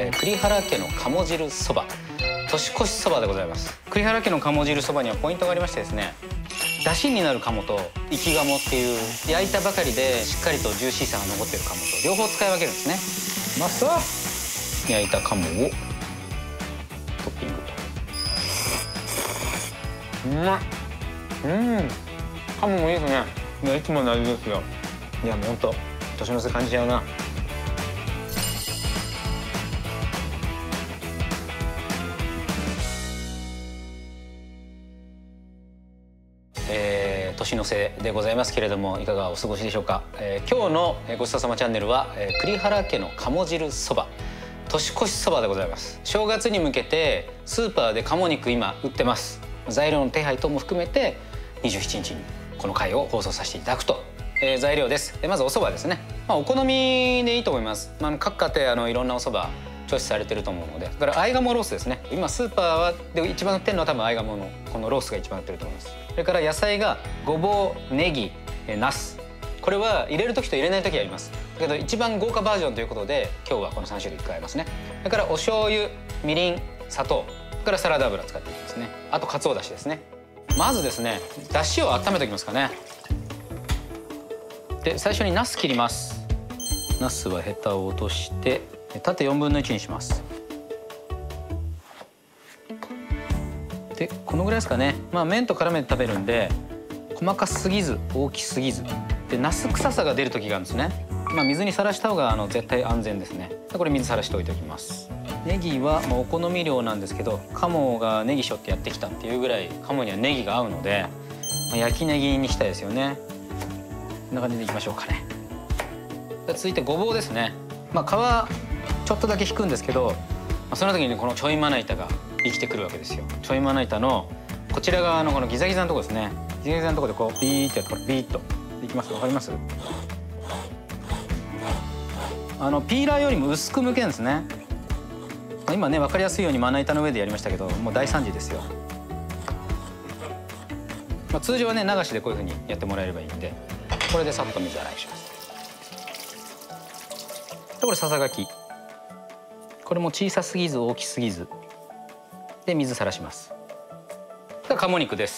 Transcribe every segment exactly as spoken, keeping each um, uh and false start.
えー、栗原家の鴨汁そば年越しそばでございます。栗原家の鴨汁そばにはポイントがありましてですね、出汁になる鴨と生き鴨っていう焼いたばかりでしっかりとジューシーさが残っている鴨と両方使い分けるんですね。まずは焼いた鴨をトッピングと。うまっ。うん鴨もいいですね。いやいつもの味ですよ。いやもうほんと年の瀬感じちゃうな。えー、年の瀬でございますけれども、いかがお過ごしでしょうか。えー、今日のごちそうさまチャンネルは、えー、栗原家の鴨汁そば年越しそばでございます。正月に向けてスーパーで鴨肉今売ってます。材料の手配等も含めてにじゅうしちにちにこの回を放送させていただくと、えー、材料です。でまずお蕎麦ですね。まあ、お好みでいいと思います。まあ、各家庭あのいろんなお蕎麦チョイスされてると思うので、それから合鴨ロースですね。今スーパーはで一番売ってるのは多分合鴨のこのロースが一番売ってると思います。それから野菜がごぼう、ネギ、ナス。これは入れる時と入れない時あります。だけど一番豪華バージョンということで今日はこのさん種類使いますね。それからお醤油、みりん、砂糖、それからサラダ油使っていきますね。あと鰹だしですね。まずですね、だしを温めておきますかね。で最初にナス切ります。ナスはヘタを落として縦よんぶんのいちにします。でこのぐらいですかね。まあ麺と絡めて食べるんで細かすぎず大きすぎずで、ナス臭さが出る時があるんですね。まあ水にさらした方があの絶対安全ですね。でこれ水さらしておいておきます。ネギはまあお好み量なんですけど、鴨がネギしょってやってきたっていうぐらい鴨にはネギが合うので、まあ、焼きネギにしたいですよね。こんな感じでいきましょうかね。続いてごぼうですね。まあ皮ちょっとだけ引くんですけど、まあ、その時にこのちょいまな板が生きてくるわけですよ。ちょいまな板のこちら側のこのギザギザのとこですね。ギザギザのとこでこうビーってやってこれビーッといきます。わかります？あのピーラーよりも薄く剥けるんですね。今ね分かりやすいようにまな板の上でやりましたけど、もう大惨事ですよ。まあ、通常はね流しでこういうふうにやってもらえればいいんで、これでさっと水洗いします。でこれささがき、これも小さすぎず大きすぎずで水さらします。で鴨肉です。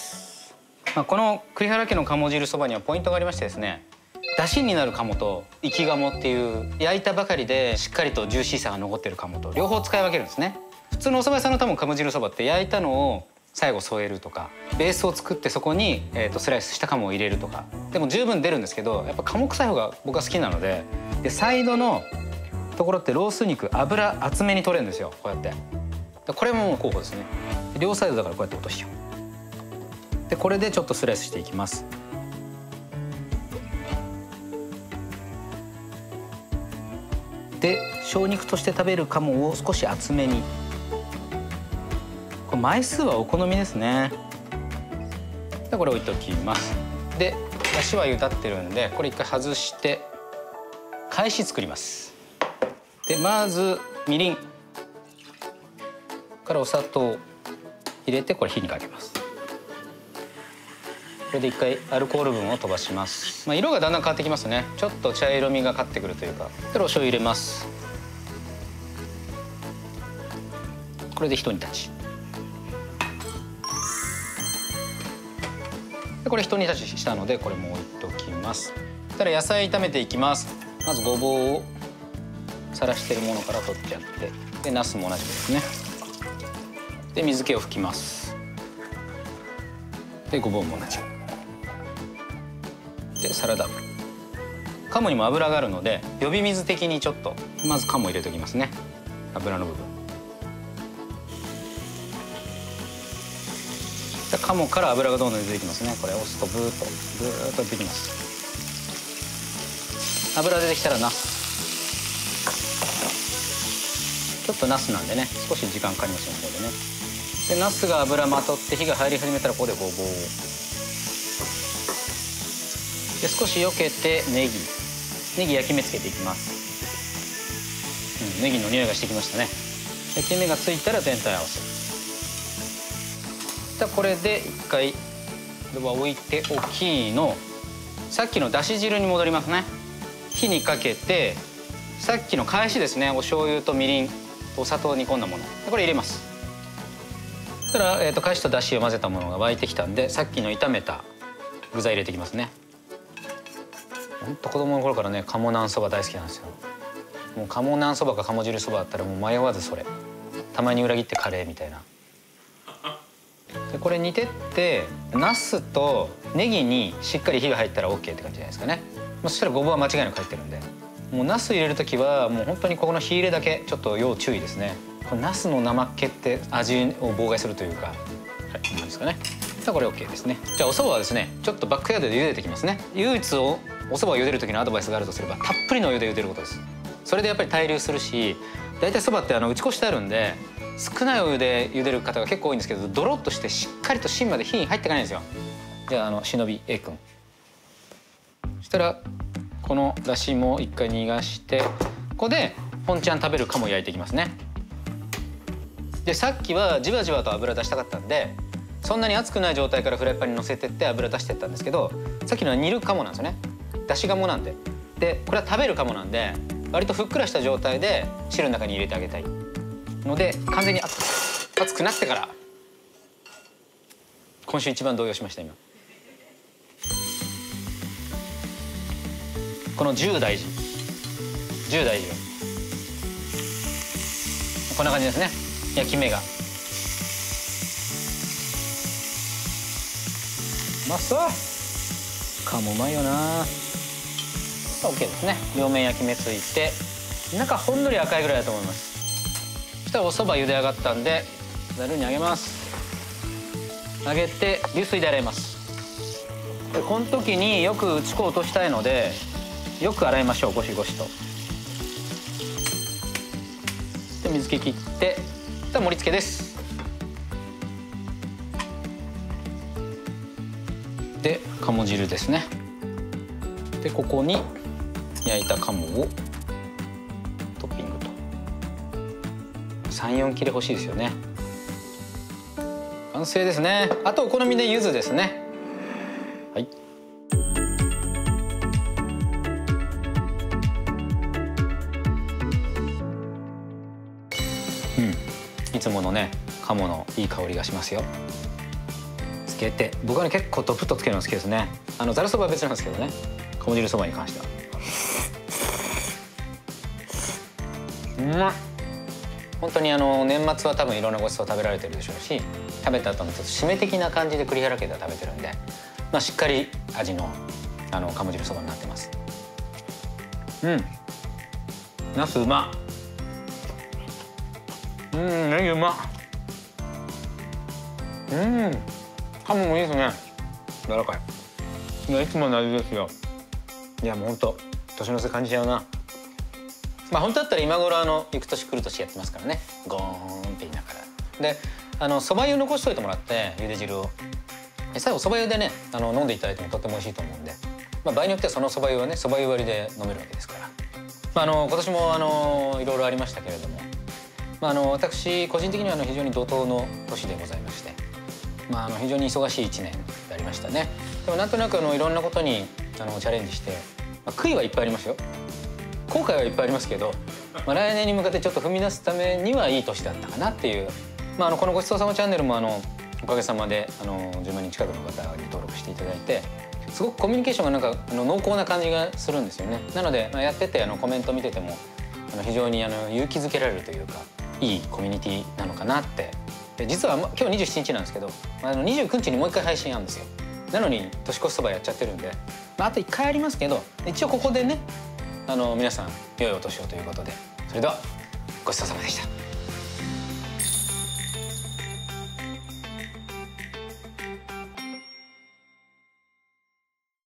まあ、この栗原家の鴨汁そばにはポイントがありましてですね、出汁になる鴨と生き鴨っていう焼いたばかりでしっかりとジューシーさが残ってる鴨と両方使い分けるんですね。普通のお蕎麦屋さんの多分鴨汁そばって焼いたのを最後添えるとか、ベースを作ってそこに、えー、とスライスした鴨を入れるとかでも十分出るんですけど、やっぱ鴨臭い方が僕は好きなので、でサイドのところってロース肉脂厚めに取れるんですよ。こうやってこれももう候補ですね。両サイドだからこうやって落としちゃう。でこれでちょっとスライスしていきます。で小肉として食べる鴨を少し厚めに。これ枚数はお好みですね。でこれ置いておきます。でだしは茹だってるんでこれ一回外して返し作ります。でまずみりんからお砂糖入れてこれ火にかけます。これで一回アルコール分を飛ばします。まあ、色がだんだん変わってきますね。ちょっと茶色みがかってくるというか。でお醤油入れます。これで一煮立ち。でこれ一煮立ちしたのでこれも置いておきます。そしたら野菜炒めていきます。まずごぼうをさらしてるものから取っちゃって、でナスも同じくですね。で水気を拭きます。でごぼうも同じくでサラダ油。鴨にも油があるので呼び水的にちょっとまず鴨入れておきますね。油の部分で鴨から油がどんどん出てきますね。これ押すとブーッとブーッと出てきます。油出てきたらナス、ちょっとナスなんでね少し時間かかりますよね。これでね。でナスが油まとって火が入り始めたらここでごぼうをで少しよけてネギネギ焼き目つけていきます。うん、ネギの匂いがしてきましたね。焼き目がついたら全体合わせ。じゃあこれで一回では置いておきのさっきのだし汁に戻りますね。火にかけてさっきの返しですね。お醤油とみりんお砂糖を煮込んだもの、これ入れます。そしたら、えー、とかえしとだしを混ぜたものが沸いてきたんで、さっきの炒めた具材入れていきますね。ほんと子供の頃からね、鴨南そば大好きなんですよ。もう鴨南そばか鴨汁そばだったらもう迷わずそれ。たまに裏切ってカレーみたいな。でこれ煮てってナスとネギにしっかり火が入ったら オーケー って感じじゃないですかね。そしたらごぼうは間違いなく入ってるんで、もうナス入れる時はもう本当にここの火入れだけちょっと要注意ですね。これナスの生っ気って味を妨害するというか、はい、こんな感じですかね。じゃあこれ オーケー ですね。じゃあお蕎麦はですね、ちょっとバックヤードで茹でてきますね。唯一おお蕎麦を茹でる時のアドバイスがあるとすれば、たっぷりのお湯で茹でることです。それでやっぱり対流するし、大体蕎麦ってあの打ち粉してあるんで、少ないお湯で茹でる方が結構多いんですけど、ドロッとしてしっかりと芯まで火に入っていかないんですよ。じゃああの忍び A 君、そしたらこのだしも一回逃がして、ここで本ちゃん食べる鴨焼いていきますね。でさっきはじわじわと油出したかったんで、そんなに熱くない状態からフライパンに乗せてって油出してったんですけど、さっきのは煮る鴨なんですよね。だし鴨なんで。でこれは食べる鴨なんで、割とふっくらした状態で汁の中に入れてあげたいので、完全に熱く熱くなってから。今週一番動揺しました今。このじゅう大事、じゅう大事よ。こんな感じですね。焼き目がうまそう。鴨うまいよな。オッケーですね。両面焼き目ついて、中ほんのり赤いぐらいだと思います。そしたらお蕎麦茹で上がったんでざるにあげます。上げて流水で洗います。でこの時によく打ち粉を落としたいので、よく洗いましょう、ゴシゴシと。で水気切って、で盛り付けです。で鴨汁ですね。でここに焼いた鴨をトッピングと。さん、よん切れ欲しいですよね。完成ですね。あとお好みで柚子ですね。はい。うん、いつものね鴨のいい香りがしますよ。つけて、僕はね結構ドプッとつけるの好きですね。あのざるそばは別なんですけどね、鴨汁そばに関しては。うまっ。本当にあの年末は多分いろんなごちそう食べられてるでしょうし、食べた後のちょっと締め的な感じで栗原家では食べてるんで、まあ、しっかり味のあの鴨汁そばになってます。うん、ナスうまっ。うん、ネギうまっ。うん、鴨もいいですね。柔らかい。いやいつもの味ですよ。いやもう本当年の瀬感じちゃうな。まあ本当だったら今頃あの行く年来る年やってますからね。ゴーンって言いながら。であのそば湯残しといてもらって、茹で汁を最後そば湯でねあの飲んでいただいてもとっても美味しいと思うんで、まあ、場合によってはそのそば湯はねそば湯割りで飲めるわけですから、まあ、あの今年もあのいろいろありましたけれども、まあ、あの私個人的にはあの非常に怒涛の年でございまして、まあ、あの非常に忙しいいちねんでありましたね。でもなんとなくあのいろんなことにあのチャレンジして、まあ、悔いはいっぱいありますよ。後悔はいっぱいありますけど、まあ、来年に向かってちょっと踏み出すためにはいい年だったかなっていう、まあ、あのこのごちそうさまチャンネルもあのおかげさまであのじゅうまんにん近くの方に登録していただいて、すごくコミュニケーションがなんかあの濃厚な感じがするんですよね。なので、まあ、やっててあのコメント見ててもあの非常にあの勇気づけられるというか、いいコミュニティなのかなって。で実は今日にじゅうしちにちなんですけど、あのにじゅうくにちにもう一回配信あるんですよ。なのに年越しそばやっちゃってるんで、まあ、あといっかいありますけど、一応ここでねあの皆さん良いお年をということで、それではごちそうさまでした。